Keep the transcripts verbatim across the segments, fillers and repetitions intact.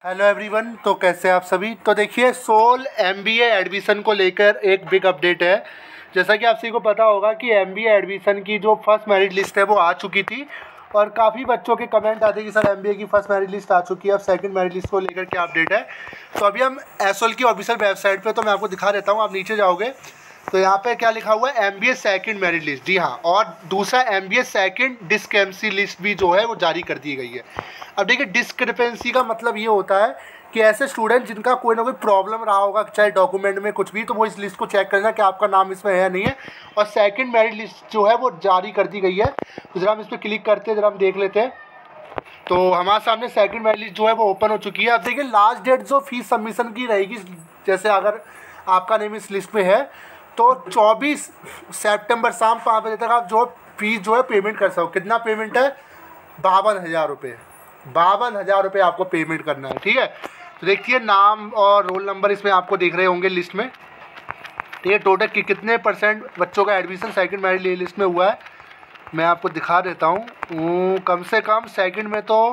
Hello everyone, तो कैसे आप सभी। तो देखिए, सोल एमबीए एडमिशन को लेकर एक बिग अपडेट है। जैसा कि आप सभी को पता होगा कि एमबीए एडमिशन की जो फर्स्ट मेरिट लिस्ट है वो आ चुकी थी और काफ़ी बच्चों के कमेंट आते हैं कि सर एमबीए की फर्स्ट मेरिट लिस्ट आ चुकी है, अब सेकंड मेरिट लिस्ट को लेकर क्या अपडेट है। तो अभी हम एसोल की ऑफिशियल वेबसाइट पे, तो मैं आपको दिखा देता हूँ। आप नीचे जाओगे तो यहाँ पे क्या लिखा हुआ है, एमबीए सेकंड मेरिट लिस्ट। जी हाँ, और दूसरा एमबीए सेकंड डिस्क्रिपेंसी लिस्ट भी जो है वो जारी कर दी गई है। अब देखिए, डिस्क्रिपेंसी का मतलब ये होता है कि ऐसे स्टूडेंट जिनका कोई ना कोई प्रॉब्लम रहा होगा, चाहे डॉक्यूमेंट में कुछ भी, तो वो इस लिस्ट को चेक करना कि आपका नाम इसमें है या नहीं है। और सेकंड मेरिट लिस्ट जो है वो जारी कर दी गई है। तो ज़रा हम इस पर क्लिक करते हैं, ज़रा हम देख लेते हैं। तो हमारे सामने सेकंड मेरिट लिस्ट जो है वो ओपन हो चुकी है। अब देखिए, लास्ट डेट जो फीस सबमिशन की रहेगी, जैसे अगर आपका नेम इस लिस्ट में है तो चौबीस सितंबर शाम पाँच बजे तक आप जो फीस जो है पेमेंट कर सको। कितना पेमेंट है? बावन हज़ार रुपये बावन हज़ार रुपये आपको पेमेंट करना है। ठीक है, तो देखिए, नाम और रोल नंबर इसमें आपको दिख रहे होंगे लिस्ट में। ठीक है, टोटल कि कितने परसेंट बच्चों का एडमिशन सेकंड मेरिट लिस्ट में हुआ है मैं आपको दिखा देता हूँ। कम से कम सेकंड में तो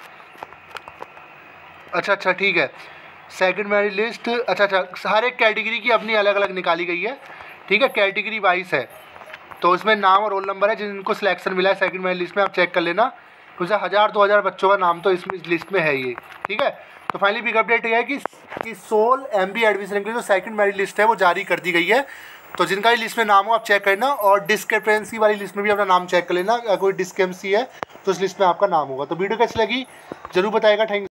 अच्छा अच्छा ठीक है, सेकंड मेरिट लिस्ट अच्छा अच्छा हर एक कैटेगरी की अपनी अलग अलग निकाली गई है। ठीक है, कैटेगरी वाइज है, तो इसमें नाम और रोल नंबर है जिनको सिलेक्शन मिला है सेकंड मेरिट लिस्ट में। आप चेक कर लेना, कुछ हज़ार दो हज़ार बच्चों का नाम तो इस लिस्ट में है ये। ठीक है, तो फाइनली बिग अपडेट ये है कि, कि सोल एमबीए एडमिशन की जो सेकंड मेरिट लिस्ट है वो जारी कर दी गई है। तो जिनका भी लिस्ट में नाम हो आप चेक करना, और डिस्क्रिपेंसी वाली लिस्ट में भी अपना नाम चेक कर लेना। अगर कोई डिस्क्रिपेंसी है तो उस लिस्ट में आपका नाम होगा। तो वीडियो कैसी लगी जरूर बताएगा। थैंक